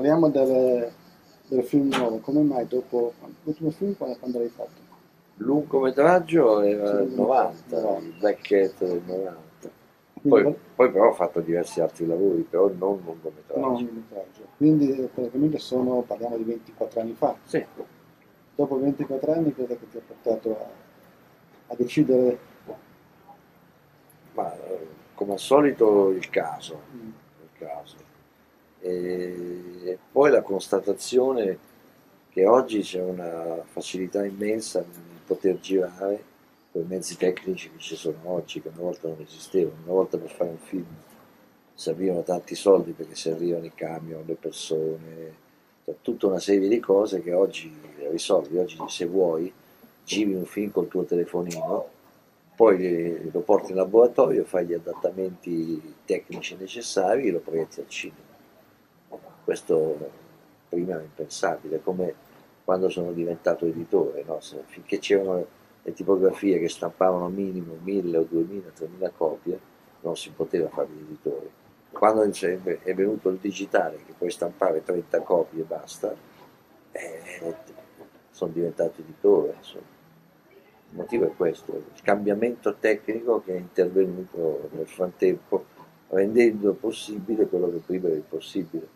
parliamo del film nuovo, come mai dopo l'ultimo film quando l'hai fatto? Lungometraggio era il Sì, 90, 90. il Black Cat del 90. Quindi, Poi però ho fatto diversi altri lavori, però non no, un lungometraggio. lungometraggio. Quindi praticamente parliamo di 24 anni fa. Sì, Dopo 24 anni cosa che ti ha portato a decidere? ma come al solito il caso, Mm, il caso. E poi la constatazione che oggi c'è una facilità immensa nel poter girare con i mezzi tecnici che ci sono oggi, che una volta non esistevano. Una volta per fare un film servivano tanti soldi perché servivano i camion, le persone, tutta una serie di cose che oggi risolvi. Oggi se vuoi giri un film col tuo telefonino, poi lo porti in laboratorio, fai gli adattamenti tecnici necessari e lo proietti al cinema. Questo prima era impensabile, come quando sono diventato editore, no? Finché c'erano le tipografie che stampavano minimo 1000 o 2000, 3000 copie, non si poteva fare l'editore. Quando è venuto il digitale, che puoi stampare 30 copie e basta, eh, sono diventato editore. Insomma. Il motivo è questo, il cambiamento tecnico che è intervenuto nel frattempo, rendendo possibile quello che prima era impossibile.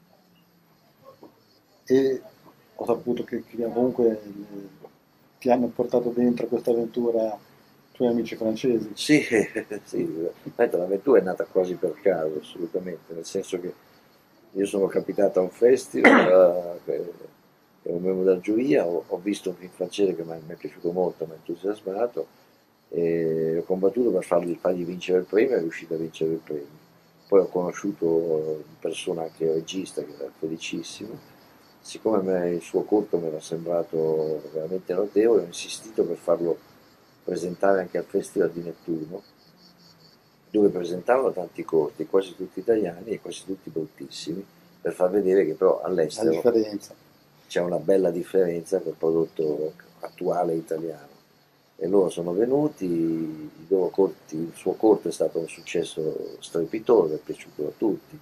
E ho saputo che comunque ti hanno portato dentro questa avventura i tuoi amici francesi. Sì, sì, l'avventura è nata quasi per caso, assolutamente, nel senso che io sono capitato a un festival, ero membro della giuria, ho visto un film francese che mi è piaciuto molto, mi ha entusiasmato, e ho combattuto per fargli vincere il premio e è riuscito a vincere il premio. Poi ho conosciuto in persona anche il regista, che era felicissimo. Siccome il suo corto mi era sembrato veramente notevole, ho insistito per farlo presentare anche al Festival di Nettuno, dove presentavano tanti corti, quasi tutti italiani e quasi tutti bruttissimi, per far vedere che però La all'estero differenza. c'è una bella differenza col prodotto attuale italiano. E loro sono venuti, il suo corto è stato un successo strepitoso, è piaciuto a tutti.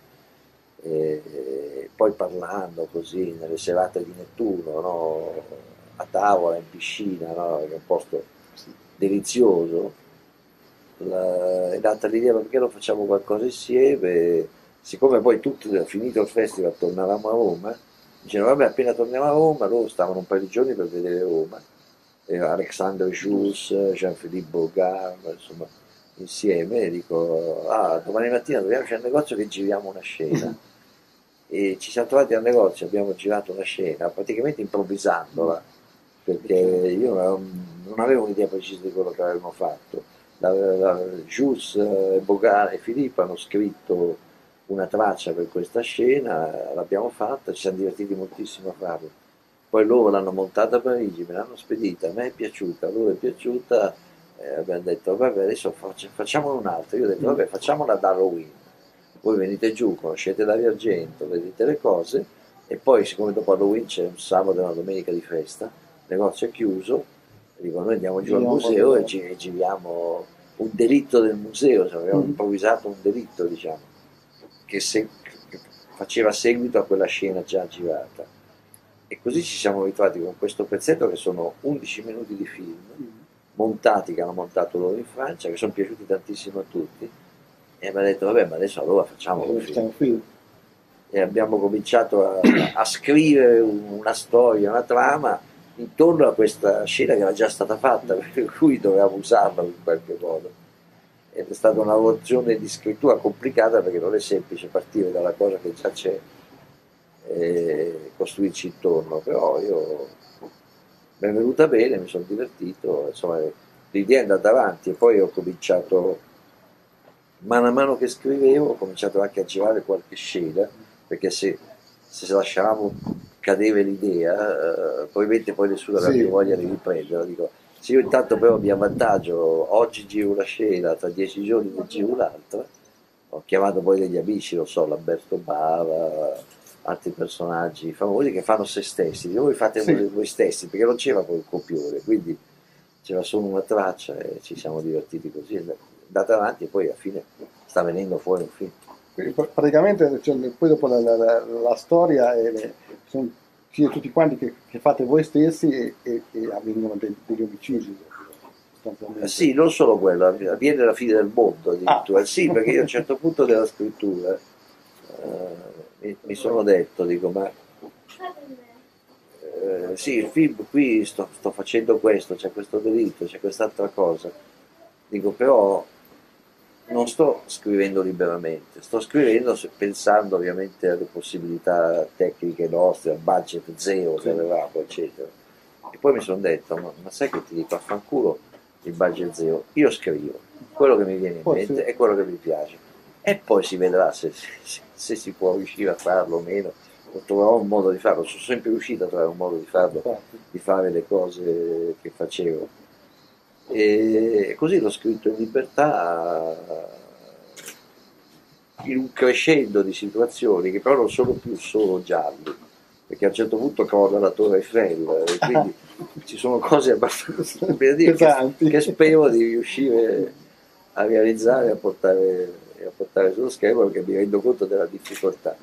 E poi parlando così nelle serate di Nettuno, no? A tavola, in piscina, no? Che è un posto delizioso, è nata l'idea perché non facciamo qualcosa insieme, siccome poi tutti, finito il festival, tornavamo a Roma, dicevano vabbè appena torniamo a Roma, loro stavano un paio di giorni per vedere Roma, Alexandre Jules, Jean-Philippe Bogart, insomma, insieme, e dico, ah, domani mattina dobbiamo al negozio che giriamo una scena. E ci siamo trovati al negozio, abbiamo girato una scena, praticamente improvvisandola, perché io non avevo un'idea precisa di quello che avevamo fatto. Jules, Bogart e Filippo hanno scritto una traccia per questa scena, l'abbiamo fatta, ci siamo divertiti moltissimo a farla. Poi loro l'hanno montata a Parigi, me l'hanno spedita, a me è piaciuta, a loro è piaciuta, abbiamo detto vabbè adesso facciamone un'altra, io ho detto vabbè facciamola ad Halloween, voi venite giù, conoscete Dario Argento, vedete le cose e poi siccome dopo Halloween c'è un sabato e una domenica di festa, il negozio è chiuso, dico noi andiamo giù al Giriamo a museo e vedere. giriamo un delitto del museo, cioè abbiamo Mhm. improvvisato un delitto diciamo, che faceva seguito a quella scena già girata. E così ci siamo ritrovati con questo pezzetto che sono 11 minuti di film, montati, che hanno montato loro in Francia, che sono piaciuti tantissimo a tutti, e mi ha detto vabbè ma adesso allora facciamo un film. Stiamo qui. E abbiamo cominciato a scrivere una storia, una trama intorno a questa scena che era già stata fatta, per cui dovevamo usarla in qualche modo. Ed è stata una lavorazione di scrittura complicata perché non è semplice partire dalla cosa che già c'è e costruirci intorno, però io mi è venuta bene, mi sono divertito, insomma l'idea è andata avanti e poi ho cominciato, mano a mano che scrivevo, ho cominciato anche a girare qualche scena, perché se lasciavamo cadere l'idea, probabilmente poi nessuno aveva più Sì, voglia di riprenderla. Dico, se io intanto però mi avvantaggio, oggi giro una scena, tra 10 giorni ne giro un'altra, ho chiamato poi degli amici, non so, Lamberto Bava, altri personaggi famosi che fanno se stessi, dico, voi fate sì. voi stessi, perché non c'era poi il copione, quindi c'era solo una traccia e ci siamo divertiti così, è andata avanti e poi alla fine sta venendo fuori un film. Quindi praticamente cioè, poi dopo la storia sono tutti quanti che fate voi stessi e avvengono degli omicidi sostanzialmente. Sì, non solo quello, avviene la fine del mondo Ah, addirittura. Sì, perché io a un certo punto della scrittura mi sono detto, dico, ma sì, il film qui sto facendo questo, c'è questo delitto, c'è quest'altra cosa. Dico, però non sto scrivendo liberamente, sto scrivendo pensando ovviamente alle possibilità tecniche nostre, al budget zero che sì. avevamo, eccetera. E poi mi sono detto, ma sai che ti dico, affanculo il budget zero, io scrivo, quello che mi viene in Poi sì, mente è quello che mi piace. E poi si vedrà se si può riuscire a farlo o meno, o troverò un modo di farlo, sono sempre riuscito a trovare un modo di farlo, infatti. di fare le cose che facevo. E così l'ho scritto in libertà in un crescendo di situazioni che però non sono più solo gialli, perché a un certo punto crolla la Torre Eiffel e quindi ci sono cose abbastanza per dire Pesanti. che spero di riuscire a realizzare e a portare sullo schermo perché mi rendo conto della difficoltà.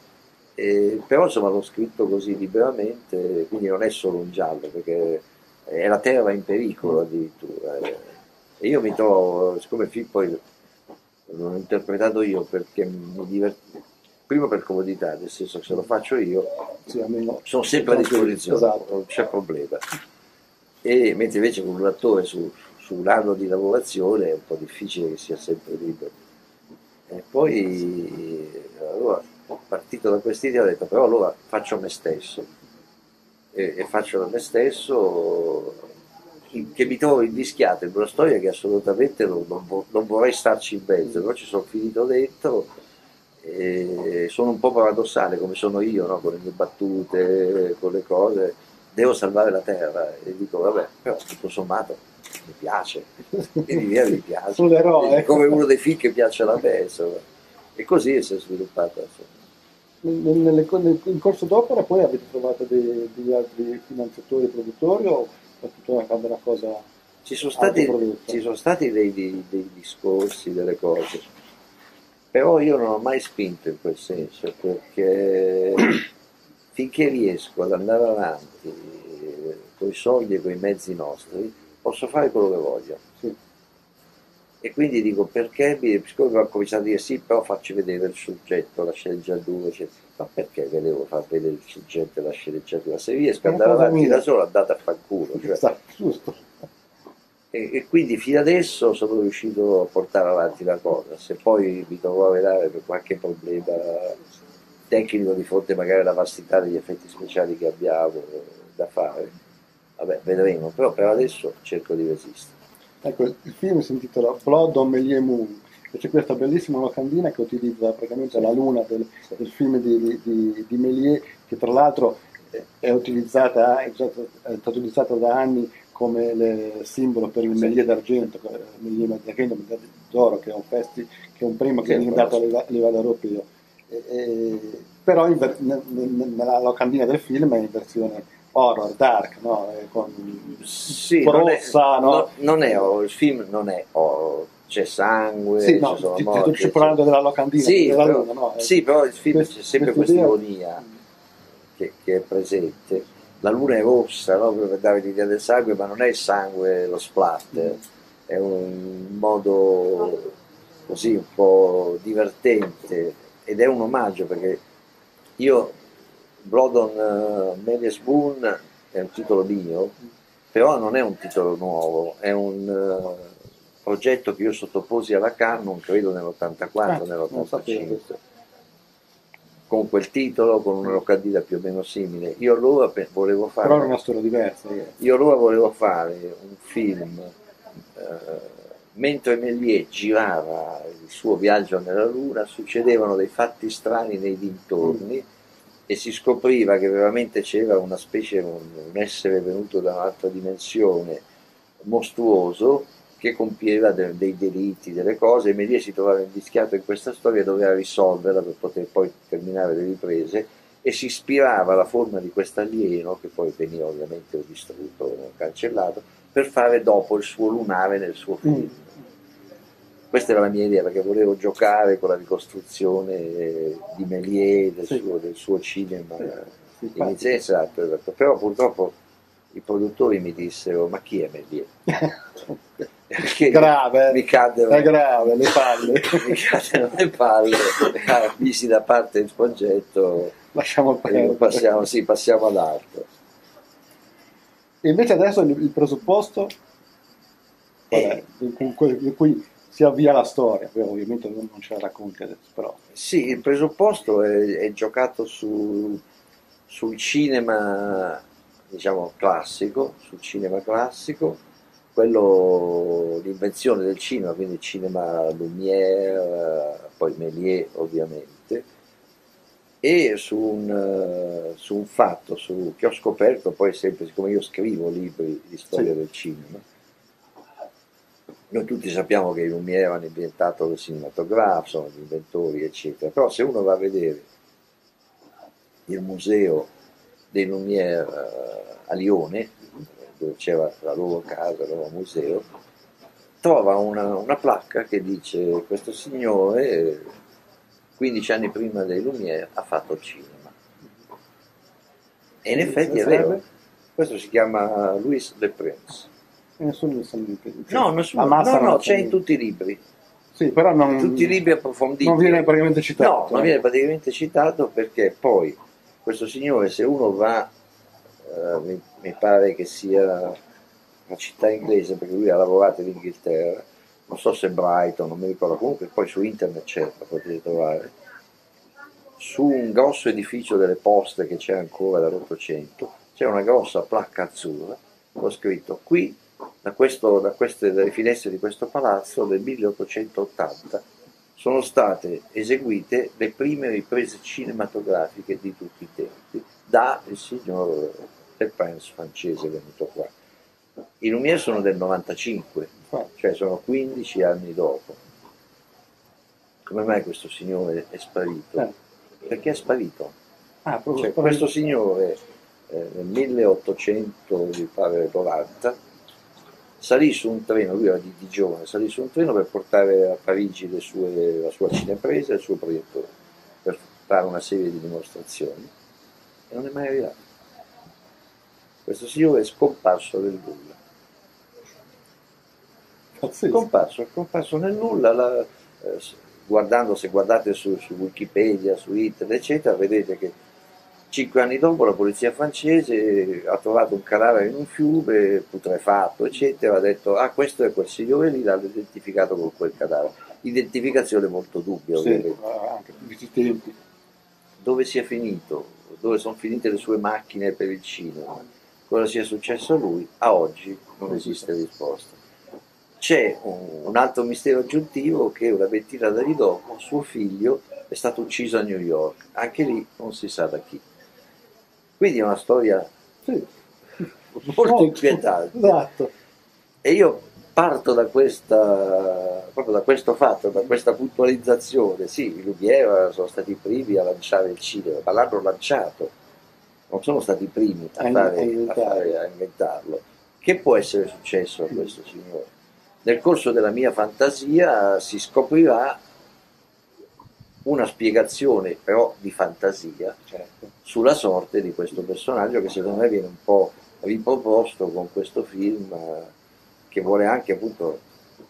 Però insomma l'ho scritto così liberamente, quindi non è solo un giallo, perché è la terra in pericolo addirittura. E io mi trovo, siccome il film poi l'ho interpretato io perché mi diverto, prima per comodità, nel senso che se lo faccio io Sì, almeno sono sempre a disposizione, esatto. non c'è problema. E mentre invece con un attore su un anno di lavorazione è un po' difficile che sia sempre libero. E poi allora, partito da quest'idea ho detto però allora faccio me stesso e faccio da me stesso che mi trovo invischiato in una storia che assolutamente non vorrei starci in mezzo, però ci sono finito dentro e sono un po' paradossale come sono io, no? Con le mie battute, con le cose, devo salvare la terra e dico vabbè, però tutto sommato mi piace, quindi via mi piace, Sull'eroe. come uno dei film che piacciono a me, insomma. E così si è sviluppata. Insomma. In corso d'opera poi avete trovato degli altri finanziatori e produttori o è tutta una cosa autoprodotta? Ci sono stati dei discorsi, delle cose, però io non ho mai spinto in quel senso perché finché riesco ad andare avanti con i soldi e con i mezzi nostri posso fare quello che voglio. Sì. E quindi dico perché, siccome ho cominciato a dire sì, però facci vedere il soggetto, la sceneggiatura, eccetera. Ma perché ve devo far vedere il soggetto e la sceneggiatura? Se riesco È ad una andare cosa avanti mia. da solo andate a fanculo. Cioè. Esatto, giusto. E quindi fino adesso sono riuscito a portare avanti la cosa. Se poi mi dovrò avere per qualche problema tecnico di fronte magari alla vastità degli effetti speciali che abbiamo da fare, vabbè, vedremo. Però per adesso cerco di resistere. Ecco, il film si intitola Blood on Méliès Moon e c'è questa bellissima locandina che utilizza praticamente la luna del film di Méliès, che tra l'altro è utilizzata, è stata utilizzata da anni come simbolo per il Méliès d'argento, Méliès d'oro, che è che è un premio che viene dato a livello europeo. Però nella locandina del film è in versione horror, dark, no? Con Sì, rossa, no? non è horror, il film non è horror, c'è sangue, Sì, ci no, sono ti morti. sto parlando della locandina, Sì, della però, luna, no? sì, però il film c'è sempre questa Idea. ironia che è presente. La luna è rossa, no? Per dare l'idea del sangue, ma non è il sangue lo splatter, è un modo così un po' divertente ed è un omaggio perché io Blood on Méliès Moon è un titolo mio, però non è un titolo nuovo, è un progetto che io sottoposi alla Canon, credo nell'84, Non sapevo nell'85, questo. con quel titolo, con una locandina più o meno simile. Io allora volevo Però fare era una storia diversa. io allora volevo fare un film mentre Méliès girava il suo viaggio nella Luna, succedevano dei fatti strani nei dintorni e si scopriva che veramente c'era una specie, un essere venuto da un'altra dimensione mostruoso che compieva dei delitti, delle cose, e Méliès si trovava invischiato in questa storia e doveva risolverla per poter poi terminare le riprese e si ispirava alla forma di quest'alieno, che poi veniva ovviamente distrutto, cancellato, per fare dopo il suo lunare nel suo film. Questa era la mia idea, perché volevo giocare con la ricostruzione di Méliès, del suo cinema iniziale, esatto. Però purtroppo i produttori mi dissero: ma chi è Méliès? Grave, mi caddero, è grave, le palle. Mi caddero le palle, misi da parte il progetto, lasciamo perdere. Passiamo ad altro. E invece adesso il presupposto in cui si avvia la storia, poi ovviamente non ce la racconti adesso, però. Sì, il presupposto è giocato sul cinema, diciamo, classico, l'invenzione del cinema, quindi il cinema Lumière, poi Méliès ovviamente, e su un fatto che ho scoperto poi sempre, siccome io scrivo libri di storia del cinema. Noi tutti sappiamo che i Lumière hanno inventato il cinematografo, sono gli inventori, eccetera, però se uno va a vedere il museo dei Lumière a Lione, dove c'era la loro casa, il loro museo, trova una placca che dice: questo signore 15 anni prima dei Lumière ha fatto il cinema. E in effetti è vero, questo si chiama Louis Le Prince. Nessuno lo sa niente. No, c'è in tutti i libri. Sì, però tutti i libri approfonditi. Non viene praticamente citato. No, non viene praticamente citato, perché poi questo signore, se uno va, mi pare che sia una città inglese, perché lui ha lavorato in Inghilterra, non so se Brighton, non mi ricordo, comunque poi su internet c'è, la potete trovare, su un grosso edificio delle poste che c'è ancora dall'800, c'è una grossa placca azzurra, ho scritto: qui, dalle finestre di questo palazzo del 1880 sono state eseguite le prime riprese cinematografiche di tutti i tempi da il signor Le Prince francese venuto qua. I Lumière sono del 95, cioè sono 15 anni dopo. Come mai questo signore è sparito? Perché è sparito. Cioè, questo signore nel 1890 salì su un treno, lui era di Digione, salì su un treno per portare a Parigi la sua cinepresa e il suo proiettore, per fare una serie di dimostrazioni, e non è mai arrivato. Questo signore è scomparso nel nulla. È scomparso nel nulla. Se guardate su Wikipedia, su internet, eccetera, vedete che 5 anni dopo la polizia francese ha trovato un cadavere in un fiume putrefatto, eccetera, ha detto: ah, questo è quel signore lì, l'hanno identificato con quel cadavere. Identificazione molto dubbia, ovviamente. Anche in questi tempi. Dove sia finito? Dove sono finite le sue macchine per il cinema? Cosa sia successo a lui? A oggi non esiste risposta. C'è un altro mistero aggiuntivo, che una ventina d'anni dopo suo figlio è stato ucciso a New York, anche lì non si sa da chi. Quindi è una storia molto inquietante. Esatto. E io parto proprio da questo fatto, da questa puntualizzazione. Sì, i Lumière sono stati i primi a lanciare il cinema, ma l'hanno lanciato, non sono stati i primi a inventarlo. Che può essere successo a questo signore? Nel corso della mia fantasia si scoprirà una spiegazione, però di fantasia, sulla sorte di questo personaggio, che secondo me viene un po' riproposto con questo film, che vuole anche appunto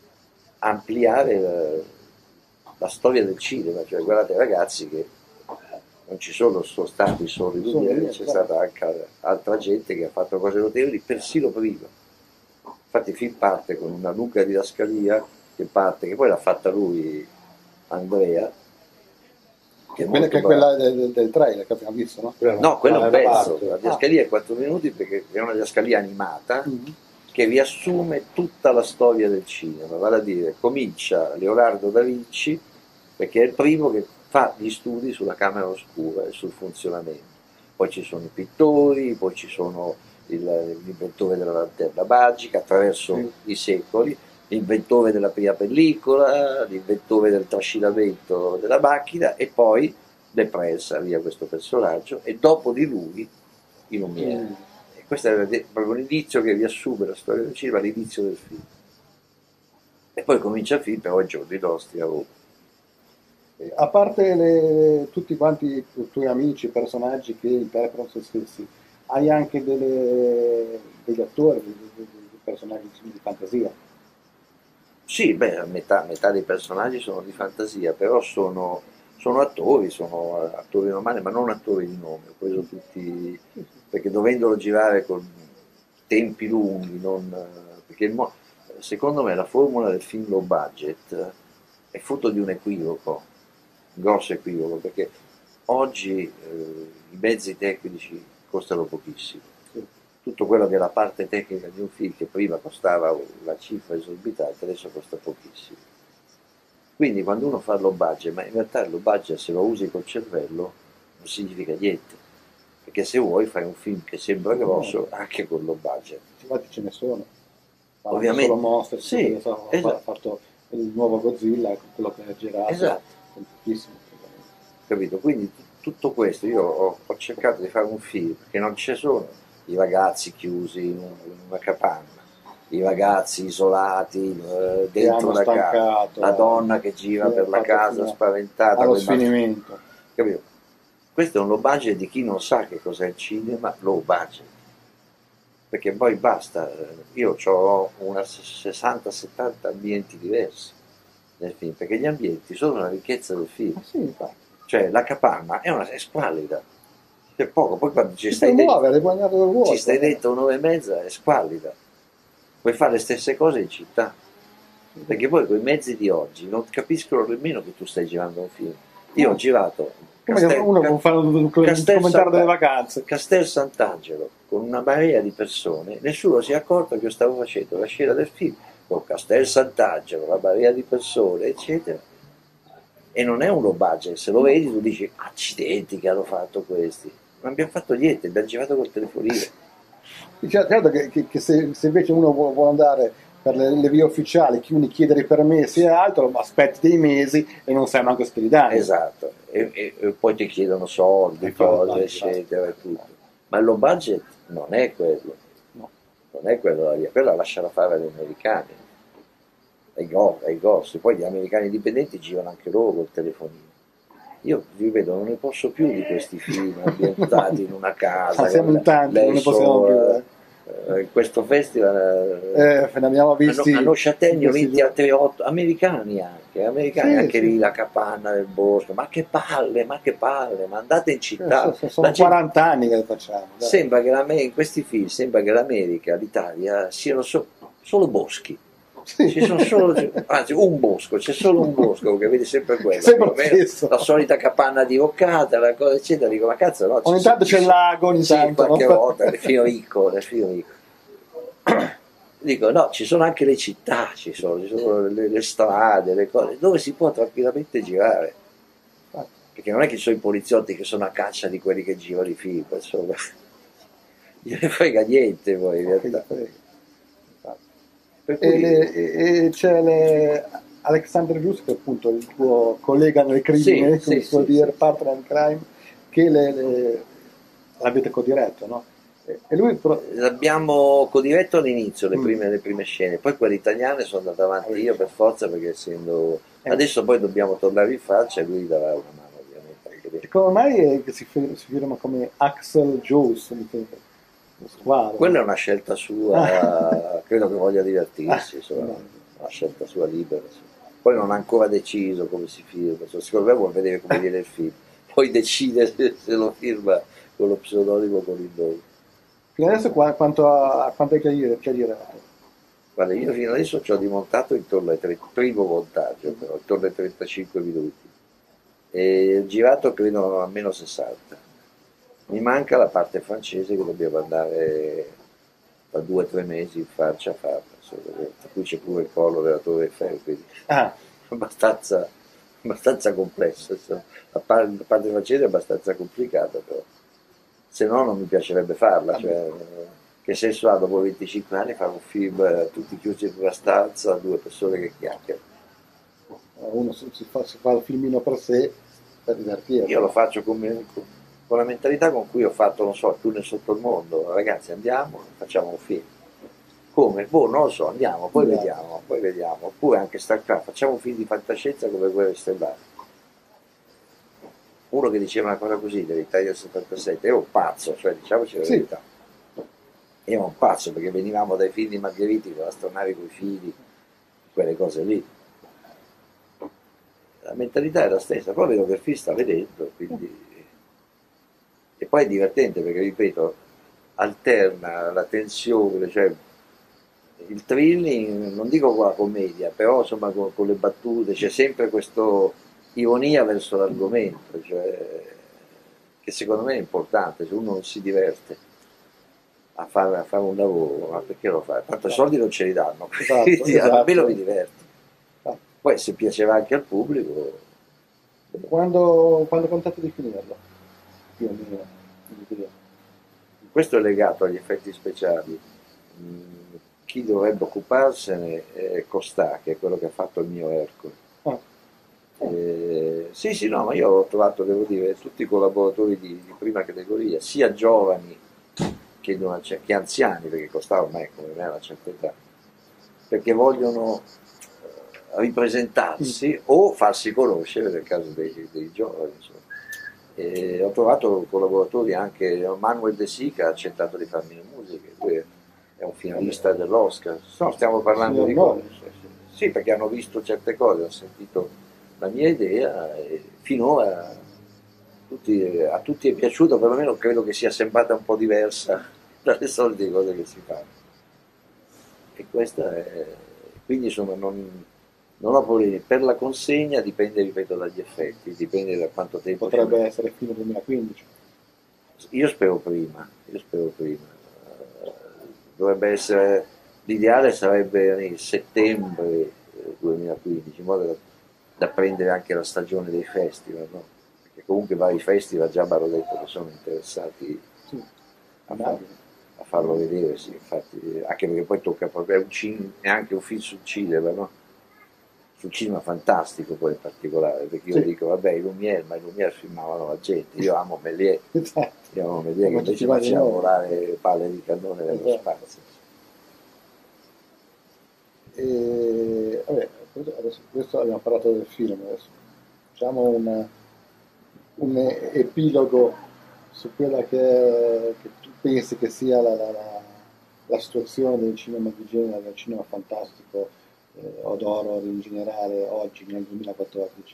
ampliare la storia del cinema. Cioè, guardate ragazzi, che non ci sono stati solo i Lumière, c'è stata anche altra gente che ha fatto cose notevoli persino prima. Infatti il film parte con una lunga didascalia che poi l'ha fatta lui, Andrea, che è quella del trailer che abbiamo visto, no? No, quello è un pezzo. La didascalia è 4 minuti, perché è una didascalia animata che riassume tutta la storia del cinema, vale a dire, comincia Leonardo da Vinci, perché è il primo che fa gli studi sulla camera oscura e sul funzionamento. Poi ci sono i pittori, poi ci sono l'inventore della lanterna magica attraverso i secoli, l'inventore della prima pellicola, l'inventore del trascinamento della macchina, e poi Le Prince avvia questo personaggio, e dopo di lui i Lumière. E questo è proprio un indizio che riassume la storia del cinema all'inizio del film. E poi comincia il film, però i giorni nostri a Roma. A parte tutti quanti i tuoi amici, personaggi che interpretano se stessi, hai anche degli attori, dei personaggi di fantasia. Sì, beh, metà dei personaggi sono di fantasia, però sono attori normali, ma non attori di nome, ho preso tutti, perché dovendolo girare con tempi lunghi, perché secondo me la formula del film low budget è frutto di un equivoco, un grosso equivoco, perché oggi i mezzi tecnici costano pochissimo. Tutto quello che è la parte tecnica di un film che prima costava una cifra esorbitante, adesso costa pochissimo. Quindi quando uno fa il low budget, ma in realtà il low budget se lo usi col cervello non significa niente, perché se vuoi fai un film che sembra grosso anche con low budget. Infatti ce ne sono. Ovviamente, solo Monster, sì, ha fatto il nuovo Godzilla, quello che ha girato, esatto, con pochissimo. capito? Quindi tutto questo, io ho cercato di fare un film che non ci sono i ragazzi chiusi in una capanna, i ragazzi isolati dentro la casa, la donna che gira per la casa spaventata allo sfinimento. Capito? Questo è un low budget di chi non sa che cos'è il cinema low budget, perché poi basta, io ho una 60-70 ambienti diversi nel film, perché gli ambienti sono la ricchezza del film. Sì, infatti. Cioè la capanna è squallida, c'è poco, poi quando ci stai dentro un'ora e mezza è squallida, puoi fare le stesse cose in città, perché poi con i mezzi di oggi non capiscono nemmeno che tu stai girando un film. Io ho girato uno può fare un commentario delle vacanze. Castel Sant'Angelo con una marea di persone, nessuno si è accorto che io stavo facendo la scena del film con Castel Sant'Angelo, una marea di persone, eccetera. E non è un low budget, se lo vedi tu dici accidenti che hanno fatto questi, non abbiamo fatto niente, abbiamo girato col telefonino. Certo che se invece uno vuole andare per le vie ufficiali, chiedere i permessi e altro, aspetti dei mesi e non sai manco spedire. Esatto, e poi ti chiedono soldi, cose, eccetera, e tutto. Ma il low budget non è quello, no. Non è quello la via, quella lasciala fare agli americani, ai grossi, poi gli americani indipendenti girano anche loro col telefonino. Io vi vedo, non ne posso più di questi film ambientati in una casa. Siamo in tanti, non ne possiamo più. In questo festival ne abbiamo visti a Neuchâtel ne ho vinti altri 8 americani anche lì la capanna del bosco, ma che palle, ma andate in città, sono 40 anni che lo facciamo, dai. Sembra che in questi film sembra che l'America, l'Italia siano solo boschi. Ci sono solo, anzi un bosco, c'è solo un bosco che vedi sempre quello, la solita capanna diroccata, la cosa eccetera, dico ma cazzo no, ogni tanto c'è il lago, ogni tanto qualche volta, nel film ricco. Dico no, ci sono anche le città, ci sono le strade, le cose, dove si può tranquillamente girare, perché non è che ci sono i poliziotti che sono a caccia di quelli che girano i film, insomma, gliene frega niente poi in realtà. E c'è Alexander Gius, che è appunto il tuo collega nel crimine, come si può dire, partner in crime, che l'avete codiretto, no? E lui l'abbiamo codiretto all'inizio, le prime scene, poi quelle italiane sono andate avanti io per forza, perché essendo adesso poi dobbiamo tornare in faccia e lui darà una mano ovviamente. Come mai si firma come Axel Jones? Quella è una scelta sua, credo che voglia divertirsi, insomma, una scelta sua libera. Poi non ha ancora deciso come si firma, secondo me vuol vedere come viene il film, poi decide se lo firma con lo pseudonimo o con il nome. Fino adesso quanto è che hai girato? Guarda, io fino adesso ci ho dimontato intorno al primo montaggio, però, intorno ai 35 minuti, e girato credo almeno 60. Mi manca la parte francese che dobbiamo andare tra 2 o 3 mesi in Francia a farla, tra cui c'è pure il collo della Torre Eiffel, quindi abbastanza complesso. La parte francese è abbastanza complicata, però se no non mi piacerebbe farla. Cioè, che senso ha dopo 25 anni fare un film tutti chiusi in una stanza, 2 persone che chiacchierano? Uno si fa il filmino per sé, per divertirsi. Io lo faccio con la mentalità con cui ho fatto, non so, il tunnel sotto il mondo. Ragazzi, andiamo, facciamo un film. Come? Boh, non lo so, andiamo, poi Andiamo. vediamo, poi vediamo. Oppure anche StarCraft, facciamo un film di fantascienza come Guerre Stellari. Uno che diceva una cosa così dell'Italia del 77, ero un pazzo, cioè diciamoci la Sì. verità. Ero un pazzo perché venivamo dai film di Margheriti con l'astronave coi fili, quelle cose lì. La mentalità è la stessa, poi vedo che il film sta vedendo, quindi... E poi è divertente perché, ripeto, alterna la tensione, cioè il thrilling, non dico con la commedia, però insomma con le battute, c'è sempre questa ironia verso l'argomento, cioè, che secondo me è importante, se uno non si diverte a fare un lavoro, ma perché lo fa? Tanto i soldi non ce li danno, quindi Esatto. almeno mi diverto. Ah, Poi se piaceva anche al pubblico, quando contate di finirlo? Più o meno. Quindi dire. questo è legato agli effetti speciali. Chi dovrebbe occuparsene è Costà, che è quello che ha fatto il mio Ercole. Ah, Sì, sì, no, ma io ho trovato, devo dire, tutti i collaboratori di prima categoria, sia giovani che anziani, perché Costà ormai come me ha una certa età, perché vogliono ripresentarsi o farsi conoscere nel caso dei giovani. Insomma. E ho trovato collaboratori anche, Manuel De Sica ha accettato di farmi le musiche, lui è un finalista dell'Oscar. No, stiamo parlando di signor cose. Sì, perché hanno visto certe cose, hanno sentito la mia idea e finora a tutti è piaciuto, perlomeno credo che sia sembrata un po' diversa dalle solite cose che si fanno. E questa è... Quindi insomma non ho problemi. Per la consegna dipende, ripeto, dagli effetti, dipende da quanto tempo ci potrebbe mette. essere fine 2015. Io spero prima, io spero prima. Dovrebbe essere, l'ideale sarebbe nel settembre 2015, in modo da prendere anche la stagione dei festival, no? Perché comunque vari festival già mi hanno detto che sono interessati Sì, a, immagino. a farlo vedere, sì, infatti, anche perché poi tocca proprio, è anche un film sul cinema, no? Sul cinema fantastico poi in particolare, perché io Sì. dico, vabbè, i Lumière, ma i Lumière filmavano la gente, io amo Méliès, Esatto. io amo Méliès che Come tutti invece quanti faceva noi. volare palle di cannone nello Esatto. spazio. E, vabbè, questo abbiamo parlato del film, adesso facciamo un epilogo su quella che tu pensi che sia la situazione del cinema di genere, del cinema fantastico o d'horror in generale oggi nel 2014.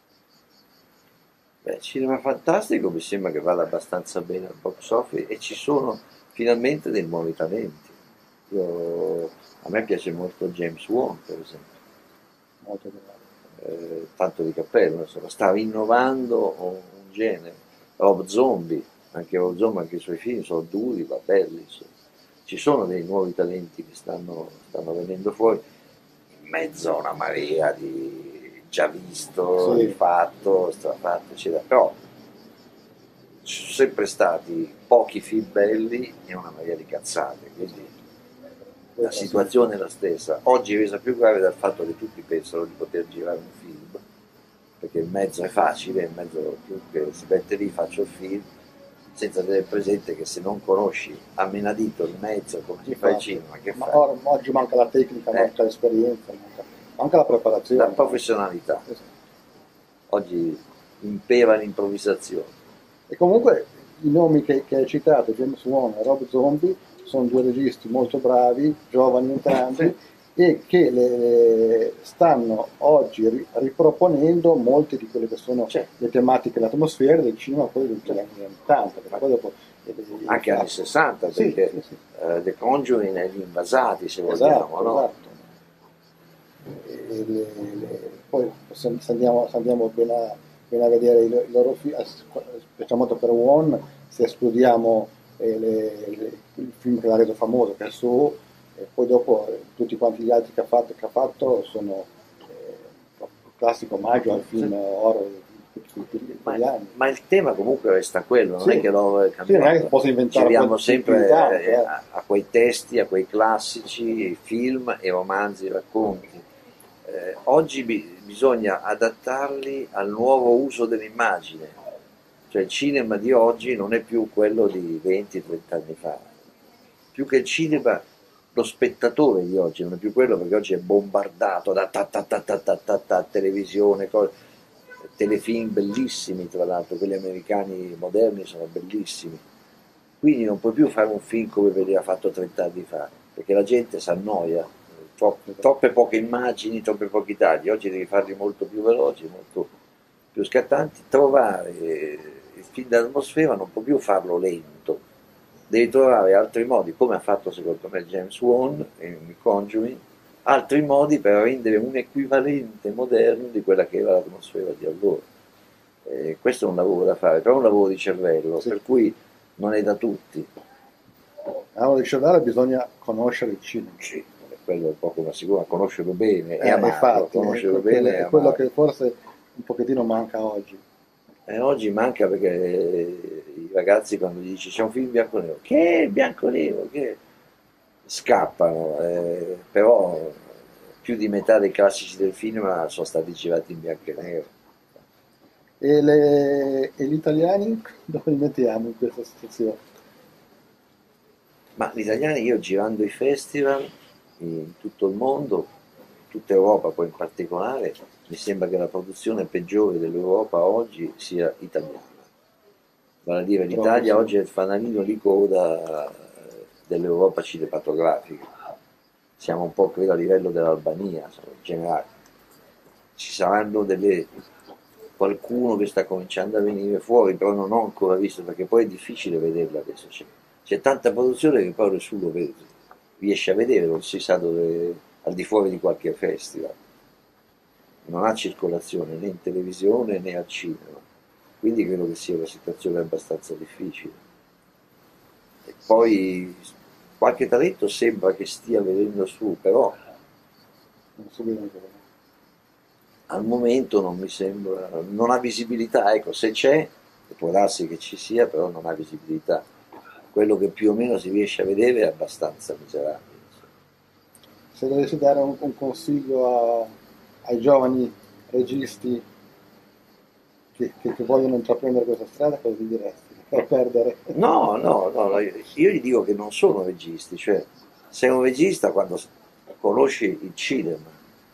Beh, cinema fantastico mi sembra che vada abbastanza bene al box office e ci sono finalmente dei nuovi talenti. A me piace molto James Wan, per esempio. Molto bravo. Tanto di cappello, insomma, sta rinnovando un genere. Rob Zombie, anche i suoi film sono duri, ma belli, insomma. Ci sono dei nuovi talenti che stanno venendo fuori, in mezzo a una marea di già visto, Sì. rifatto, strafatto, eccetera. Però ci sono sempre stati pochi film belli e una marea di cazzate, quindi la situazione è la stessa. Oggi è resa più grave dal fatto che tutti pensano di poter girare un film, perché il mezzo è facile, il mezzo chiunque si mette lì, faccio il film, senza tenere presente che se non conosci a menadito il mezzo, come si fa il cinema, che Ma fai? oggi manca la tecnica, manca l'esperienza, manca la preparazione. La professionalità. Esatto. Oggi impera l'improvvisazione. E comunque i nomi che hai citato, James Wan e Rob Zombie, sono due registi molto bravi, giovani entrambi, e che stanno oggi riproponendo molte di quelle che sono le tematiche, le atmosfere del cinema poi degli anni 80, perché poi dopo anche anni 60, sì, perché sì. The Conjuring e gli invasati, se Esatto, vogliamo, no? esatto. Poi se andiamo bene a vedere i loro film, specialmente per One, se escludiamo il film che l'ha reso famoso, che è Saw, e poi dopo tutti quanti gli altri che ha fatto sono il classico omaggio al film horror di quegli anni. Ma il tema comunque resta quello, non Sì. è che l'ho Sì, cambiato. non è che posso inventare Ci arriviamo più di sempre tanto, a quei testi, a quei classici, film e romanzi, racconti. Oggi bisogna adattarli al nuovo uso dell'immagine, cioè il cinema di oggi non è più quello di 20-30 anni fa, più che il cinema lo spettatore di oggi non è più quello, perché oggi è bombardato da televisione, telefilm bellissimi, tra l'altro quelli americani moderni sono bellissimi, quindi non puoi più fare un film come veniva fatto 30 anni fa, perché la gente si annoia, troppe poche immagini, troppi pochi tagli, oggi devi farli molto più veloci, molto più scattanti, trovare il film d'atmosfera non puoi più farlo lento, devi trovare altri modi, come ha fatto secondo me James Wan in Conjuring, altri modi per rendere un equivalente moderno di quella che era l'atmosfera di allora. Questo è un lavoro da fare, però è un lavoro di cervello, Sì. per cui non è da tutti. Allora, di Sciodara bisogna conoscere il cinema. Sì, quello è poco ma sicuro, conoscerlo bene e amarlo, Infatti, conoscerlo bene e è quello amarlo. che forse un pochettino manca oggi. Oggi manca perché i ragazzi quando gli dici c'è un film bianco e nero, che è bianco e nero, che scappano, però più di metà dei classici del film sono stati girati in bianco e nero. E gli italiani dove li mettiamo in questa situazione? Ma gli italiani, io girando i festival in tutto il mondo, tutta Europa poi in particolare, mi sembra che la produzione peggiore dell'Europa oggi sia italiana. Vale a dire, Troppo l'Italia sì. oggi è il fanalino di coda dell'Europa cinematografica. Siamo un po' credo a livello dell'Albania, in generale. Ci saranno qualcuno che sta cominciando a venire fuori, però non ho ancora visto, perché poi è difficile vederla adesso. C'è tanta produzione che poi nessuno vede, riesce a vedere, non si sa dove, al di fuori di qualche festival. Non ha circolazione né in televisione né al cinema, quindi credo che sia una situazione abbastanza difficile. E poi qualche talento sembra che stia venendo su, però Non so bene cosa. al momento non mi sembra, non ha visibilità, ecco, se c'è, può darsi che ci sia, però non ha visibilità. Quello che più o meno si riesce a vedere è abbastanza miserabile. Se dovessi dare un consiglio ai giovani registi che vogliono intraprendere questa strada, cosa gli diresti? Per perdere. No, no, no, no, io gli dico che non sono registi, cioè sei un regista quando conosci il cinema.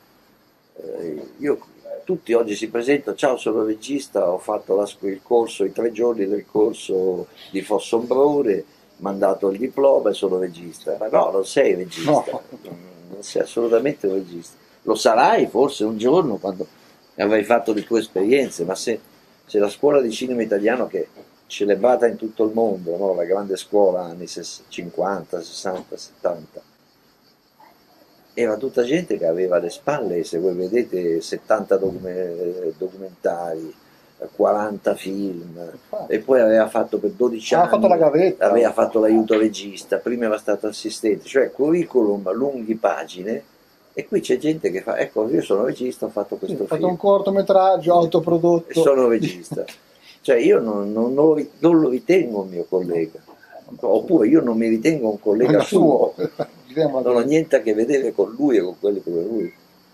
Tutti oggi si presentano, ciao sono regista, ho fatto il corso, i 3 giorni del corso di Fossombrone, mandato il diploma e sono regista. Ma no, non sei regista, No. non sei assolutamente un regista. Lo sarai forse un giorno quando avrai fatto le tue esperienze, ma se la scuola di cinema italiano che è celebrata in tutto il mondo, no? La grande scuola anni 50, 60, 70, era tutta gente che aveva alle spalle, se voi vedete, 70 documentari, 40 film, e poi aveva fatto per 12 Ha anni, fatto la gavetta. aveva fatto l'aiuto regista, prima era stato assistente, cioè curriculum, lunghi pagine, e qui c'è gente che fa, ecco, io sono regista, ho fatto Sì, questo ho fatto film, un cortometraggio e autoprodotto. sono regista. Cioè io non lo ritengo un mio collega, oppure io non mi ritengo un collega suo. Diciamo Non ho che- niente a che vedere con lui e con quelli come lui,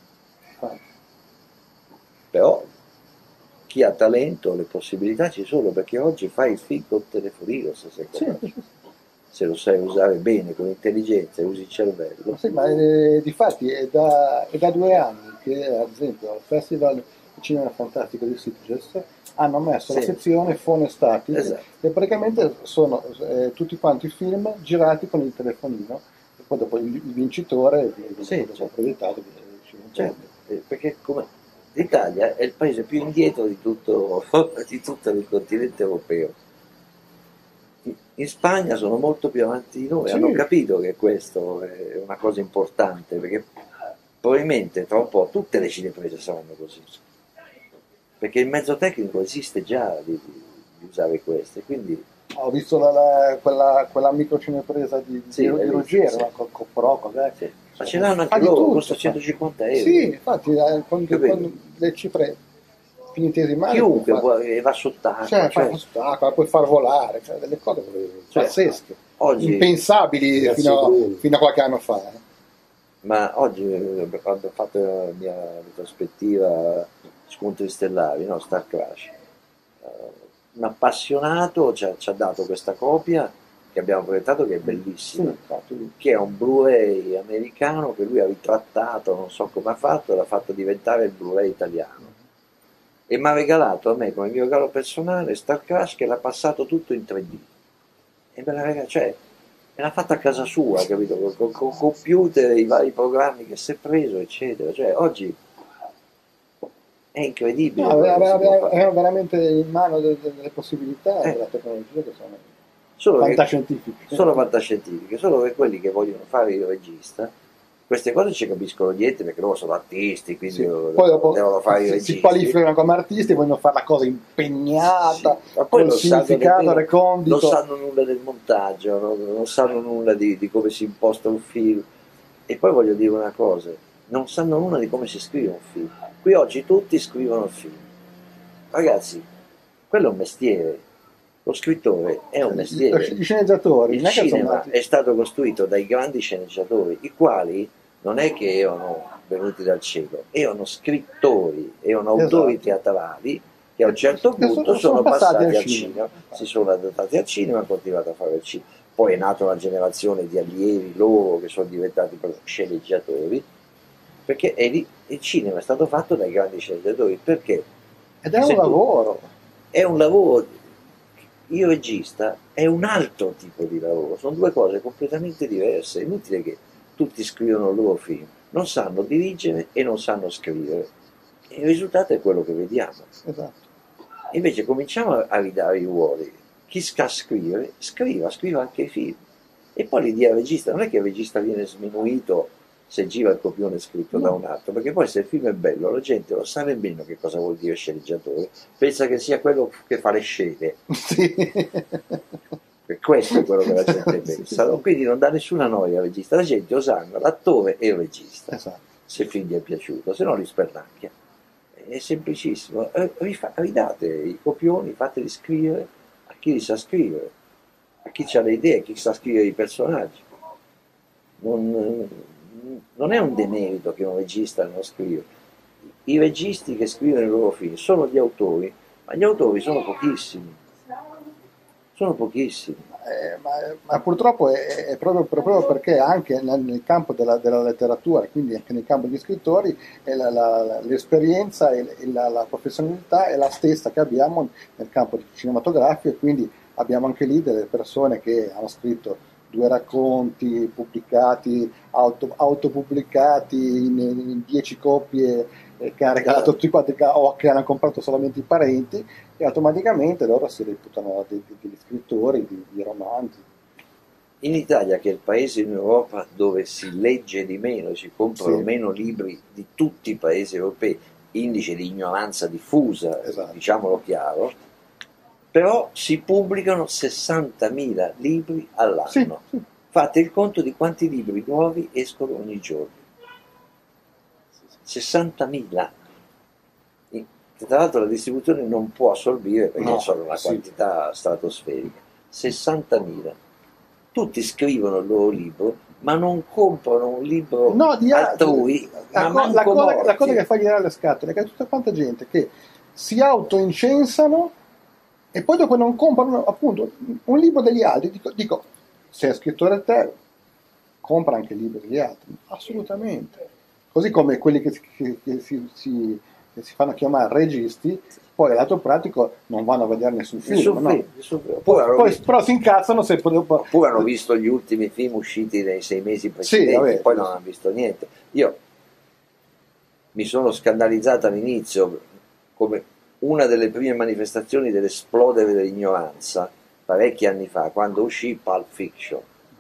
però chi ha talento, le possibilità ci sono, perché oggi fai il film col telefonino se sei Sì, capace, se lo sai usare bene, con intelligenza e usi il cervello. sì, ma difatti è da 2 anni che ad esempio al Festival di Cinema Fantastico di Sitges hanno messo la Sì. sezione Phone Static Esatto. e praticamente sono tutti quanti film girati con il telefonino e poi dopo il vincitore viene Sì, dopo certo. proiettato. Certo, perché l'Italia è il paese più indietro di tutto il continente europeo. In Spagna sono molto più avanti di noi, Sì. hanno capito che questo è una cosa importante, perché probabilmente tra un po' tutte le cineprese saranno così, perché il mezzo tecnico esiste già di usare queste, quindi Ho visto quella microcinepresa Sì, di l'hai visto, Ruggero, sì. no? Con Pro, cos'è? sì. Ma ce l'hanno Fa anche di loro, tutto, costa fa. 150 euro. Sì, infatti, Capito? con le cifre infinitesimali puoi Chiunque fare. va sott'acqua, Cioè, cioè, sott'acqua, puoi far volare, cioè, delle cose Cioè, pazzesche, oggi- impensabili Grazie, fino Bruno. a qualche anno fa. ma oggi quando ho fatto la mia retrospettiva Scontri Stellari, no? Star Crash, un appassionato ci ha dato questa copia che abbiamo presentato, che è Sì, bellissimo, infatti. che è un Blu-ray americano che lui ha ritrattato, non so come ha fatto, e l'ha fatto diventare il Blu-ray italiano. E mi ha regalato a me come mio regalo personale Star Crash, che l'ha passato tutto in 3D. E me l'ha regalato, cioè, me l'ha fatta a casa sua, capito? Col computer, i vari programmi che si è preso, eccetera. Cioè, oggi è incredibile No, quello che si può fare. aveva veramente in mano delle possibilità Eh, della tecnologia che sono Solo che fantascientifiche. sono fantascientifiche, solo che quelli che vogliono fare il regista, queste cose ci capiscono niente perché loro sono artisti, quindi Sì. Poi dopo devono fare i si registi. qualificano come artisti e vogliono fare la cosa Sì, impegnata, ma poi col non sanno significato nemmeno, non recondito. sanno nulla del montaggio, non sanno nulla di come si imposta un film. E poi voglio dire una cosa, non sanno nulla di come si scrive un film. Qui oggi tutti scrivono film. Ragazzi, quello è un mestiere. Lo scrittore è un mestiere. Gli sceneggiatori Il non è che sono cinema nati. è stato costruito dai grandi sceneggiatori, i quali non è che erano venuti dal cielo, erano scrittori, erano autori Esatto. teatrali che a un certo punto Sono sono passati passati al al cinema. cinema, si sono adattati al cinema e hanno continuato a fare il cinema. Poi è nata una generazione di allievi loro che sono diventati sceneggiatori, perché il cinema è stato fatto dai grandi sceneggiatori. Perché? Ed è un Se tu lavoro. è un lavoro, il regista è un altro tipo di lavoro, sono due cose completamente diverse. È inutile che tutti scrivono il loro film, non sanno dirigere e non sanno scrivere. E il risultato è quello che vediamo. Esatto. Invece cominciamo a ridare i ruoli. Chi sa scrivere, scriva anche i film. E poi li dia al regista. Non è che il regista viene sminuito se gira il copione scritto da No. un altro, perché poi se il film è bello la gente lo sa nemmeno che cosa vuol dire sceneggiatore, pensa che sia quello che fa le scene. Sì. E questo è quello che la gente Sì, pensa. sì. Quindi non dà nessuna noia al regista, la gente osanna l'attore e il regista, Esatto. se il film gli è piaciuto, se no li spernacchia. È semplicissimo. Ridate i copioni, fateli scrivere a chi li sa scrivere, a chi ha le idee, a chi sa scrivere i personaggi. Non, non è un demerito che un regista non scriva. I registi che scrivono i loro film sono gli autori, ma gli autori sono pochissimi. Sono pochissimi. Ma purtroppo è proprio perché anche nel campo della letteratura, quindi anche nel campo degli scrittori, l'esperienza e la professionalità è la stessa che abbiamo nel campo cinematografico, e quindi abbiamo anche lì delle persone che hanno scritto 2 racconti pubblicati, autopubblicati in 10 copie, che hanno regalato tutti quanti, o che hanno comprato solamente i parenti, e automaticamente loro si reputano degli scrittori di romanzi. In Italia, che è il paese in Europa dove si legge di meno e si comprano Sì. meno libri di tutti i paesi europei, indice di ignoranza diffusa, Esatto. diciamolo chiaro, però si pubblicano 60.000 libri all'anno. Sì, sì. Fate il conto di quanti libri nuovi escono ogni giorno. 60.000. Che tra l'altro la distribuzione non può assorbire perché No, sono una sì. quantità stratosferica. 60.000. Tutti scrivono il loro libro, ma non comprano un libro No, altrui, ma la manco cosa morti. che fa girare le scatole è che c'è tutta quanta gente che si autoincensano e poi dopo non comprano appunto un libro degli altri. Dico, se è scrittore te, compra anche il libro degli altri, assolutamente. Così come quelli che si fanno chiamare registi, poi al lato pratico non vanno a vedere nessun film, no? Però si incazzano se poi dopo... Oppure hanno visto gli ultimi film usciti nei 6 mesi precedenti, Sì, vabbè, poi non hanno visto niente. Io mi sono scandalizzato all'inizio, come una delle prime manifestazioni dell'esplodere dell'ignoranza, parecchi anni fa, quando uscì Pulp Fiction.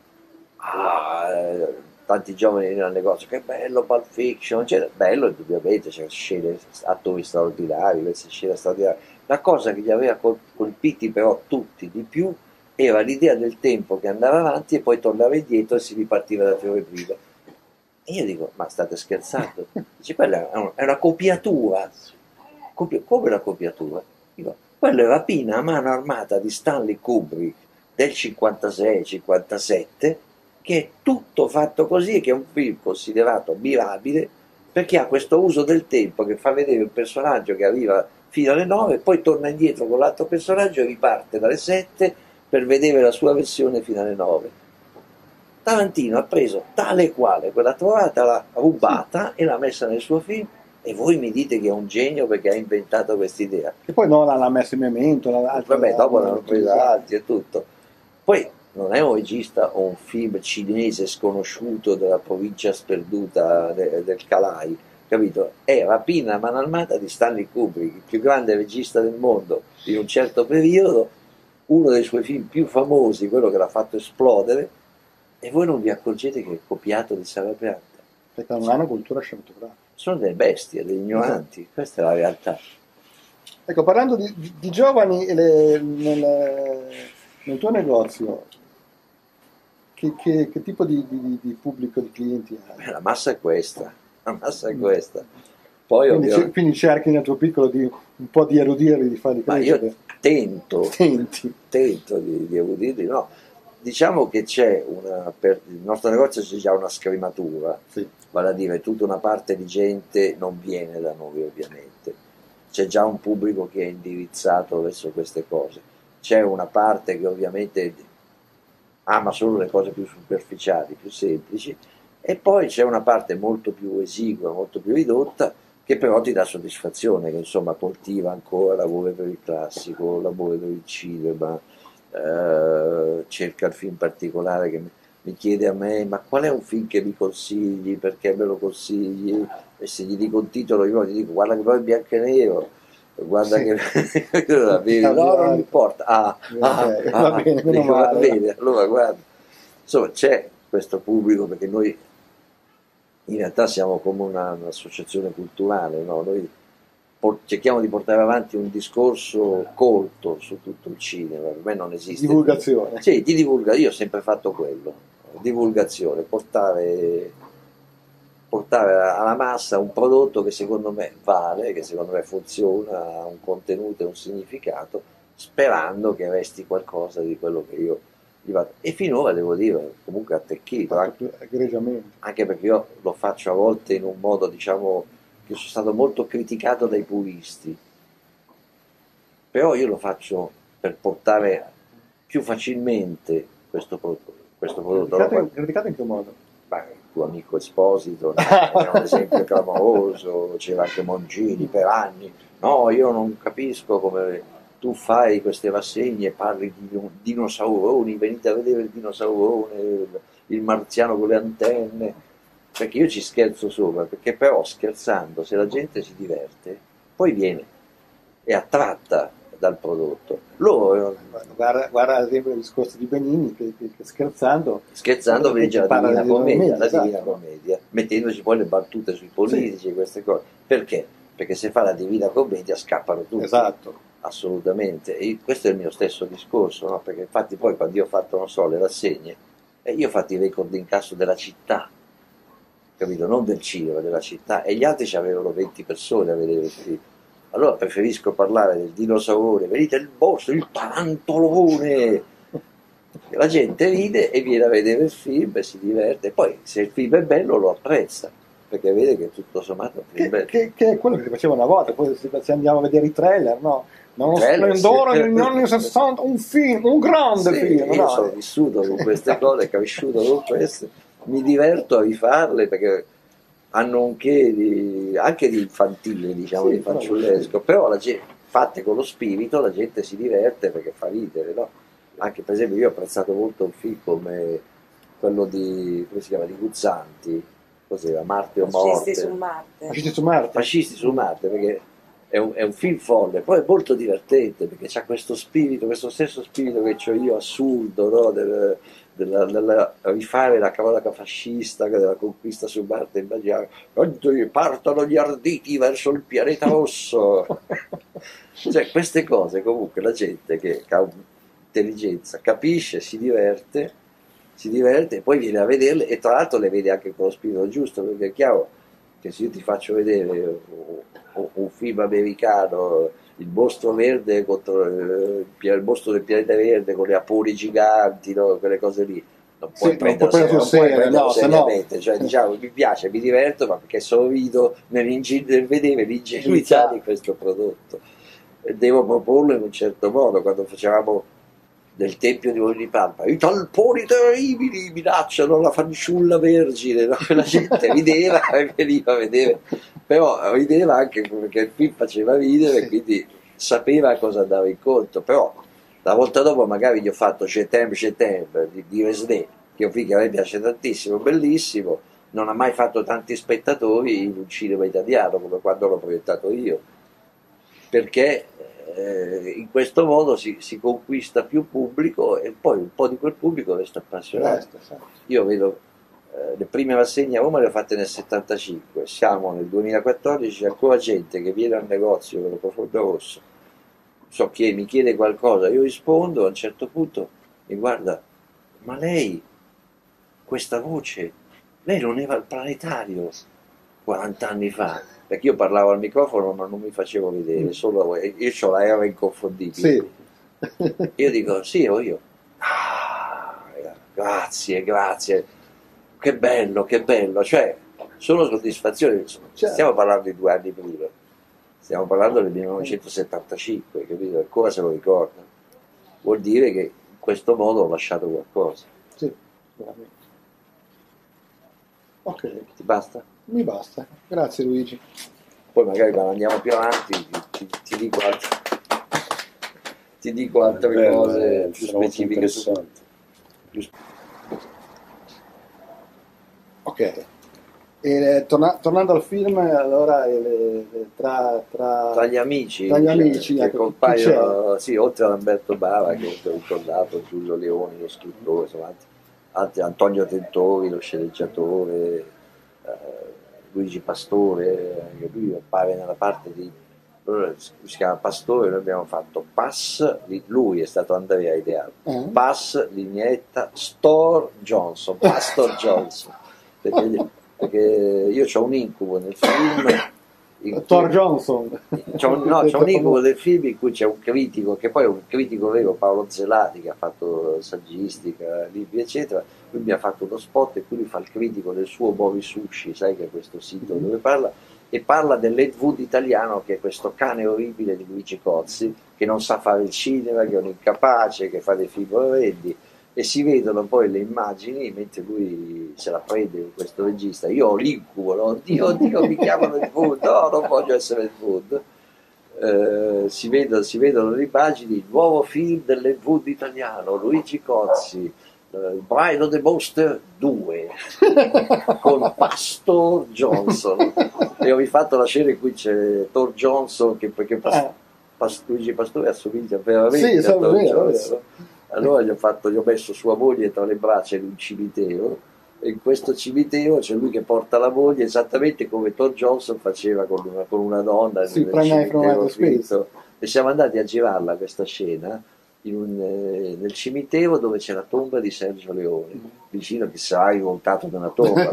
Tanti giovani venivano al negozio, che bello Pulp Fiction, bello indubbiamente, c'erano scene, attori straordinari, queste scene straordinarie. La cosa che li aveva colpiti però tutti di più era l'idea del tempo che andava avanti e poi tornava indietro e si ripartiva da fiore prima. E io dico, ma state scherzando? Dice, quella è una copiatura. Come una copiatura? Dico, quella è rapina a mano armata di Stanley Kubrick del 56-57, che è tutto fatto così, che è un film considerato mirabile, perché ha questo uso del tempo che fa vedere un personaggio che arriva fino alle 9, poi torna indietro con l'altro personaggio e riparte dalle 7, per vedere la sua versione fino alle 9. Tarantino ha preso tale quale quella trovata, l'ha rubata e l'ha messa nel suo film, e voi mi dite che è un genio perché ha inventato quest'idea. E poi non l'ha messo in memento, Vabbè, dopo l'hanno presa altri e tutto. Poi non è un regista o un film cinese sconosciuto della provincia sperduta del Calai, capito? È Rapina a mano armata di Stanley Kubrick, il più grande regista del mondo di un certo periodo, uno dei suoi film più famosi, quello che l'ha fatto esplodere, e voi non vi accorgete che è copiato di Sala Pianta. Perché non hanno cultura cinematografica. Sono delle bestie, degli ignoranti, questa è la realtà. Ecco, parlando di giovani, nel tuo negozio, che tipo di pubblico, di clienti hai? La massa è questa, la massa è questa. Poi quindi cerchi nel tuo piccolo un po' di erudirli, di farli crescere? Ma io tento di erudirli, no. Diciamo che c'è per il nostro negozio c'è già una scrematura, sì. Vale a dire tutta una parte di gente non viene da noi ovviamente, c'è già un pubblico che è indirizzato verso queste cose, c'è una parte che ovviamente ama solo le cose più superficiali, più semplici, e poi c'è una parte molto più esigua, molto più ridotta, che però ti dà soddisfazione, che insomma coltiva ancora l'amore per il classico, l'amore per il cinema, cerca il film particolare che mi chiede a me, ma qual è un film che mi consigli, perché me lo consigli, e se gli dico un titolo io gli dico guarda che poi è bianco e nero, guarda sì. No, non importa, va bene, allora guarda, insomma c'è questo pubblico, perché noi in realtà siamo come un'associazione culturale, no? Noi cerchiamo di portare avanti un discorso colto su tutto il cinema, per me non esiste. Divulgazione. Sì, di divulgazione, io ho sempre fatto quello, divulgazione, portare alla massa un prodotto che secondo me vale, che secondo me funziona, ha un contenuto e un significato, sperando che resti qualcosa di quello che io gli vado. E finora devo dire, comunque attecchito, anche perché io lo faccio a volte in un modo, diciamo, che sono stato molto criticato dai puristi, però io lo faccio per portare più facilmente questo prodotto. Criticato in che modo? Il tuo amico Esposito è un esempio clamoroso, c'era anche Mongini per anni, no, io non capisco come tu fai queste rassegne, parli di dinosauroni, venite a vedere il dinosaurone, il marziano con le antenne, perché io ci scherzo sopra, perché però scherzando, se la gente si diverte, poi viene, è attratta dal prodotto. Loro, guarda ad esempio il discorso di Benigni che scherzando legge la Divina Commedia, esatto. Commedia, mettendoci poi le battute sui politici, sì. Queste cose. Perché? Perché se fa la Divina Commedia scappano tutti. Esatto. Assolutamente. E questo è il mio stesso discorso, no? Perché infatti poi quando io ho fatto, non so, le rassegne, io ho fatto i record di incasso della città, capito? Non del cinema, della città, e gli altri ci avevano 20 persone a vedere il film. Allora preferisco parlare del dinosauro, venite il mostro, il pantolone, la gente ride e viene a vedere il film e si diverte, poi se il film è bello lo apprezza, perché vede che tutto sommato è un film bello. Che è quello che si faceva una volta, poi se andiamo a vedere i trailer, no? Uno splendore negli anni 60, un film, un grande film. Io sono vissuto con queste cose, cresciuto con queste, mi diverto a rifarle perché hanno un che anche di infantile, diciamo, di fanciullesco, però fatte con lo spirito la gente si diverte perché fa ridere, no? Anche per esempio io ho apprezzato molto un film come quello di, come si chiama, di Guzzanti, cos'era, Marte o Morte? Fascisti su Marte. Fascisti su Marte, perché è un film folle, poi è molto divertente perché c'ha questo spirito, questo stesso spirito che ho io, assurdo, no? Della rifare la cronaca fascista della conquista su Marte, immaginare quando partono gli arditi verso il pianeta rosso. Cioè queste cose comunque la gente che ha intelligenza capisce, si diverte e poi viene a vederle, e tra l'altro le vede anche con lo spirito giusto, perché è chiaro che se io ti faccio vedere un film americano, il mostro verde contro il mostro del pianeta verde con le apuri giganti, no? Quelle cose lì, non puoi prendere seriamente, cioè diciamo mi piace, mi diverto, ma perché sorrido nel vedere l'ingenuità di questo prodotto, e devo proporlo in un certo modo. Quando facevamo del Tempio di Onipampa, i talponi terribili minacciano la fanciulla vergine, no? La gente rideva e veniva a vedere, però rideva anche perché il film faceva ridere, Sì. quindi sapeva a cosa andava incontro. Però la volta dopo magari gli ho fatto Je t'aime di Resnais, che è un film che a me piace tantissimo, bellissimo, non ha mai fatto tanti spettatori in un cinema italiano come quando l'ho proiettato io, perché in questo modo si conquista più pubblico e poi un po' di quel pubblico resta appassionato. Io vedo le prime rassegne a Roma le ho fatte nel 75, siamo nel 2014, c'è ancora gente che viene al negozio con lo profondo rosso, so che mi chiede qualcosa, io rispondo, a un certo punto mi guarda, ma lei, questa voce, lei non era al planetario 40 anni fa, perché io parlavo al microfono ma non mi facevo vedere, solo io ho la era inconfondibile. Sì. Io dico, sì, ero io. Ah, grazie, che bello, cioè, sono soddisfazioni, insomma, stiamo parlando di 2 anni prima, stiamo parlando del 1975, capito? Ancora se lo ricordo. Vuol dire che in questo modo ho lasciato qualcosa. Sì, veramente. Ok. Ti basta? Mi basta, grazie Luigi. Poi magari quando andiamo più avanti ti dico altre cose più specifiche. Ok. E, tornando al film, allora tra gli amici che ecco, compaiono, sì, oltre ad Alberto Bava che ho ricordato, Giulio Leoni, lo scrittore, insomma, altri, Antonio Tentori, lo sceneggiatore, Luigi Pastore, che lui appare nella parte di, si chiama Pastore, noi abbiamo fatto Pass, lui è stato Andrea ideale, Pass, Lignetta, Pastor Johnson, perché io ho un incubo nel film. Thor Johnson. C'è un incubo del film in cui c'è un critico, che poi è un critico vero, Paolo Zelati, che ha fatto saggistica, libri, eccetera. Lui mi ha fatto uno spot e lui fa il critico del suo Bovi Sushi, sai che è questo sito dove parla, e parla dell'Ed Wood italiano, che è questo cane orribile di Luigi Cozzi, che non sa fare il cinema, che è un incapace, che fa dei film orrendi. E si vedono poi le immagini mentre lui se la prende con questo regista. Io ho l'incubo, no? Oddio, mi chiamano il Wood, no, non voglio essere il Wood. Si vedono le immagini, il nuovo film dell'Ed Wood italiano, Luigi Cozzi, Bride of the Monster 2 con Pastor Johnson. E ho rifatto la scena in cui c'è Thor Johnson perché Luigi Pastore assomiglia veramente a Thor Johnson. Allora gli ho messo sua moglie tra le braccia in un cimitero, e in questo cimitero c'è lui che porta la moglie esattamente come Thor Johnson faceva con una donna sì, nel cimitero finto. E siamo andati a girarla questa scena nel cimitero dove c'è la tomba di Sergio Leone, vicino che sarà rivoltato da una tomba,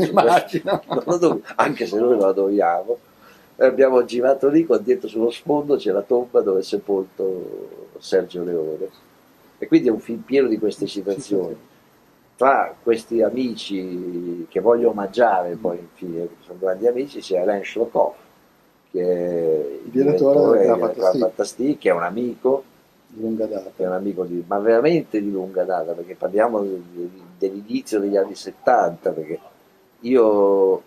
anche se noi lo adoriamo. Abbiamo girato lì, con dietro sullo sfondo c'è la tomba dove è sepolto Sergio Leone. E quindi è un film pieno di queste situazioni. Tra questi amici che voglio omaggiare, poi infine, sono grandi amici, c'è Alain Chlokov, che è il direttore della Fantastique, che è un amico di lunga data, ma veramente di lunga data, perché parliamo dell'inizio degli anni 70, perché io,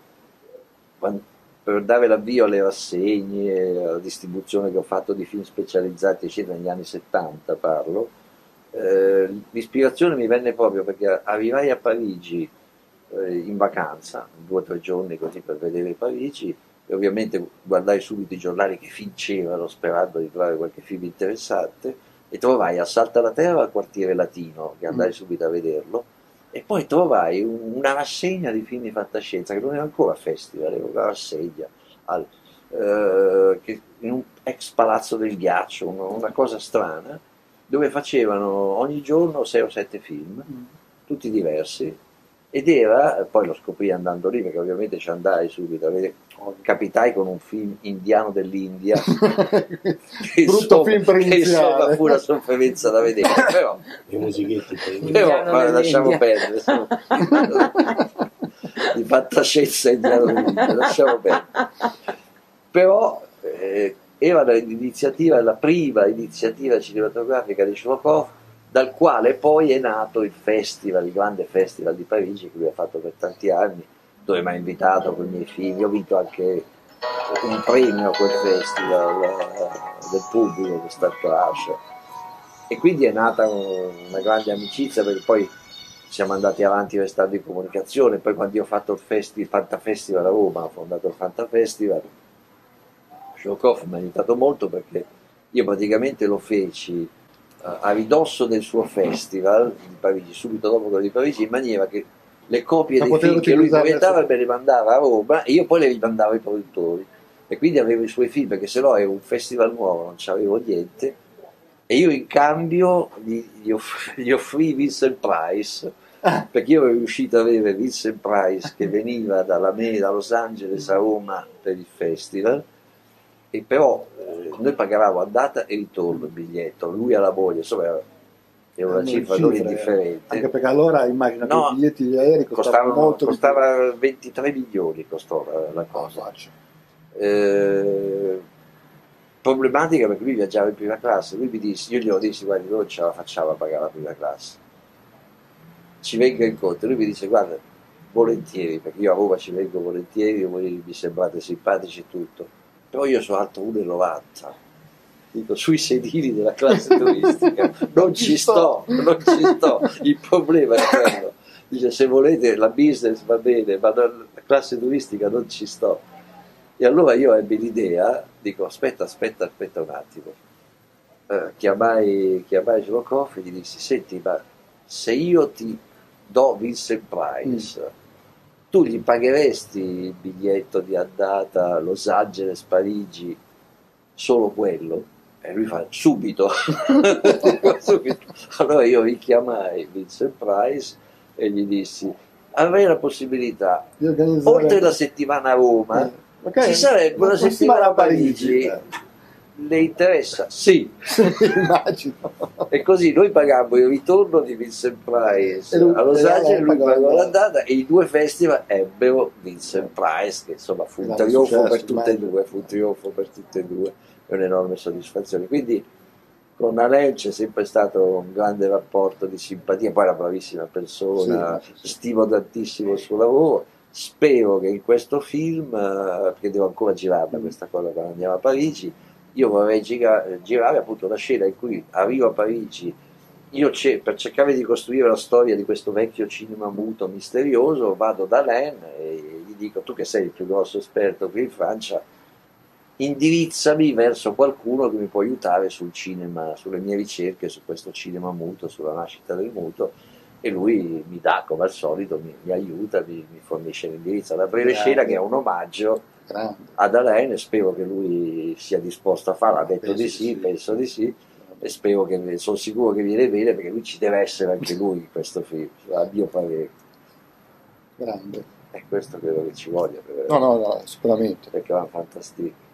per dare l'avvio alle rassegne, alla distribuzione che ho fatto di film specializzati eccetera negli anni 70 parlo, l'ispirazione mi venne proprio perché arrivai a Parigi in vacanza, 2 o 3 giorni così per vedere Parigi, e ovviamente guardai subito i giornali che film c'erano sperando di trovare qualche film interessante, e trovai Assalto alla Terra al Quartiere Latino, che andai subito a vederlo, e poi trovai una rassegna di film di fantascienza che non era ancora festival, era una rassegna che in un ex Palazzo del Ghiaccio, una cosa strana, dove facevano ogni giorno 6 o 7 film, tutti diversi, ed era, poi lo scoprì andando lì, perché ovviamente ci andai subito, capitai con un film indiano dell'India, brutto film per iniziare, insomma fu una sofferenza da vedere, però i musichetti però lasciamo perdere, di fantascienza indiano dell'India, lasciamo perdere, però era l'iniziativa, la prima iniziativa cinematografica di Chlokov dal quale poi è nato il festival, il grande festival di Parigi che lui ha fatto per tanti anni, dove mi ha invitato con i miei figli. Ho vinto anche un premio a quel festival del pubblico, che è stato Asher. E quindi è nata una grande amicizia, perché poi siamo andati avanti restando in comunicazione. Poi quando io ho fatto il Fantafestival a Roma, ho fondato il Fantafestival, Shokov mi ha aiutato molto, perché io praticamente lo feci a ridosso del suo festival di Parigi, subito dopo quello di Parigi, in maniera che le copie dei film che lui proiettava me le mandava a Roma e io poi le rimandavo ai produttori, e quindi avevo i suoi film, perché se no era un festival nuovo, non c'avevo niente, e io in cambio gli offrì Vincent Price, perché io ero riuscito ad avere Vincent Price che veniva da Los Angeles a Roma per il festival, e però noi pagavamo andata e ritorno il biglietto, lui alla moglie, insomma era una cifra non indifferente. Anche perché allora immagino che i biglietti di aerei costavano molto costava 23 milioni, costò la cosa. Problematica, perché lui viaggiava in prima classe. Lui mi disse, io gli ho detto, guarda, noi non ce la facciamo a pagare la prima classe, ci venga incontro. Lui mi dice, guarda, volentieri, perché io a Roma ci vengo volentieri, voi mi sembrate simpatici e tutto, però io sono alto 1,90 m, dico, sui sedili della classe turistica non ci sto, il problema è quello. Dice, se volete la business va bene, ma la classe turistica non ci sto. E allora io ebbi l'idea, dico, aspetta un attimo, chiamai Shokov e gli dissi, senti, ma se io ti do Vincent Price, tu gli pagheresti il biglietto di andata Los Angeles, Parigi, solo quello? E lui fa, subito. Subito. Allora io richiamai Vincent Price e gli dissi, avrei la possibilità, oltre la settimana a Roma, ci sarebbe una settimana a Parigi. Le interessa? Sì. Immagino. E così noi pagammo il ritorno di Vincent Price a Los Angeles, lui pagò l'andata, e i due festival ebbero Vincent Price, che insomma fu un trionfo per tutte e due, è un'enorme soddisfazione. Quindi con Alain c'è sempre stato un grande rapporto di simpatia, poi è una bravissima persona, stimo tantissimo il suo lavoro. Spero che in questo film, perché devo ancora girarla questa cosa quando andiamo a Parigi, io vorrei girare appunto la scena in cui arrivo a Parigi, io per cercare di costruire la storia di questo vecchio cinema muto misterioso, vado da Alain e gli dico, tu che sei il più grosso esperto qui in Francia, indirizzami verso qualcuno che mi può aiutare sul cinema, sulle mie ricerche su questo cinema muto, sulla nascita del muto. E lui mi dà, come al solito, mi aiuta, mi fornisce l'indirizzo alla breve scena, che è un omaggio ad Alain, e spero che lui sia disposto a farlo. Ha detto di sì, penso di sì, e sono sicuro che viene bene, perché lui ci deve essere anche lui in questo film, a mio parere. Grande. E questo credo che ci voglia. No, sicuramente. Perché va fantastico.